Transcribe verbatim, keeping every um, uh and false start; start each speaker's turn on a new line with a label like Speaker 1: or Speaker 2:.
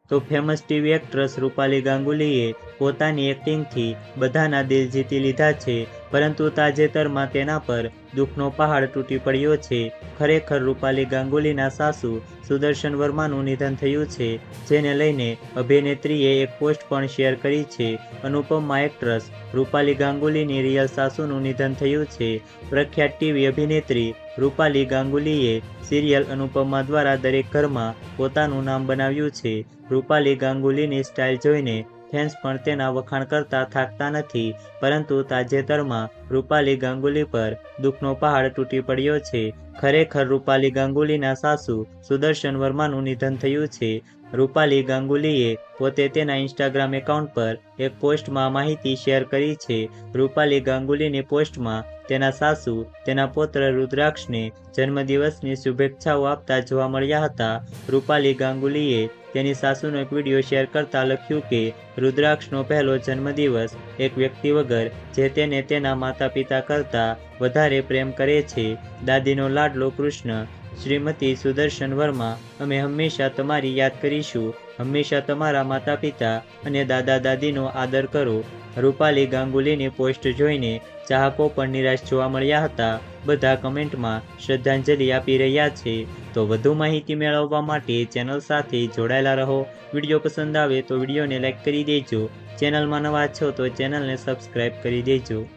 Speaker 1: તો famous TV actress Rupali ગાંગુલીએ પોતાની એક્ટિંગથી બધાના દિલ જીતી લીધા છે, પરંતુ તાજેતરમાં તેના પર દુઃખનો પહાડ તૂટી પડ્યો છે। ખરેખર રૂપાલી ગાંગુલીના સાસુ સુદર્શન વર્માનું નિધન થયું છે, જેને લઈને અભિનેત્રીએ એક પોસ્ટ પણ શેર કરી છે। અનુપમા એક્ટ્રેસ રૂપાલી ગાંગુલીની રિયલ સાસુનું નિધન થયું છે। પ્રખ્યાત ટીવી અભિનેત્રી રૂપાલી ગાંગુલીએ સિરિયલ અનુપમા દ્વારા દરેક ઘરમાં પોતાનું નામ બનાવ્યું છે। રૂપાલી ગાંગુલીની સ્ટાઇલ જોઈને ફેન્સ પણ તેના વખાણ કરતા થાકતા નથી, પરંતુ તાજેતરમાં રૂપાલી ગાંગુલી પર દુઃખનો પહાડ તૂટી પડ્યો છે। ખરેખર રૂપાલી ગાંગુલીના સાસુ સુદર્શન વર્માનું નિધન થયું છે। રૂપાલી ગાંગુલીએ પોતે તેના ઇન્સ્ટાગ્રામ એકાઉન્ટ પર એક પોસ્ટમાં માહિતી શેર કરી છે। રૂપાલી ગાંગુલીની પોસ્ટમાં તેના સાસુ તેના પૌત્ર રુદ્રાક્ષને જન્મદિવસની શુભેચ્છાઓ આપતા જોવા મળ્યા હતા। રૂપાલી ગાંગુલીએ તેની સાસુનો એક વિડીયો શેર કરતા લખ્યું કે રુદ્રાક્ષનો પહેલો જન્મદિવસ એક વ્યક્તિ વગર જે તેને તેના માતા પિતા કરતાં વધારે પ્રેમ કરે છે। દાદીનો લાડલો કૃષ્ણ, શ્રીમતી સુદર્શન વર્મા, અમે હંમેશા તમારી યાદ કરીશું। હંમેશા તમારા માતા પિતા અને દાદા દાદીનો આદર કરો। રૂપાલી ગાંગુલીની પોસ્ટ જોઈને ચાહકો પણ નિરાશ જોવા મળ્યા હતા। બધા કમેન્ટમાં શ્રદ્ધાંજલિ આપી રહ્યા છે। તો વધુ માહિતી મેળવવા માટે ચેનલ સાથે જોડાયેલા રહો। વિડીયો પસંદ આવે તો વિડીયોને લાઈક કરી દેજો। ચેનલમાં નવા છો તો ચેનલને સબસ્ક્રાઈબ કરી દેજો।